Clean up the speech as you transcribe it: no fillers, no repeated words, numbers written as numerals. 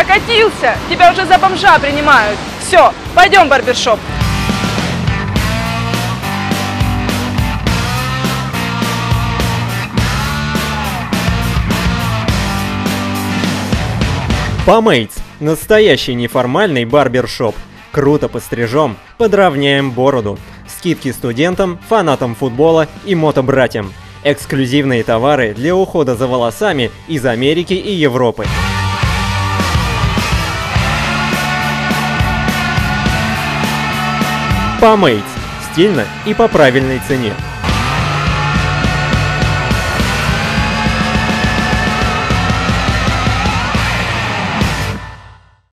Прокатился? Тебя уже за бомжа принимают. Все, пойдем в барбершоп. Помейтс – настоящий неформальный барбершоп. Круто пострижем, подровняем бороду. Скидки студентам, фанатам футбола и мотобратьям. Эксклюзивные товары для ухода за волосами из Америки и Европы. Помейтс – стильно и по правильной цене.